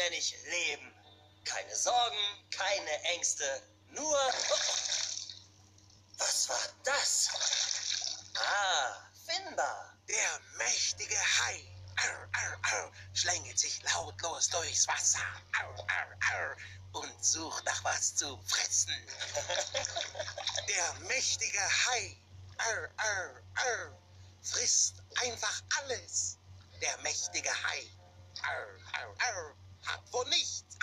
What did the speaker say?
nenne ich Leben. Keine Sorgen, keine Ängste, nur... Was war das? Ah, Finbar. Der mächtige Hai schlängelt sich lautlos durchs Wasser und sucht nach was zu fressen. Der mächtige Hai frisst einfach alles. Der mächtige Hai hat vor nichts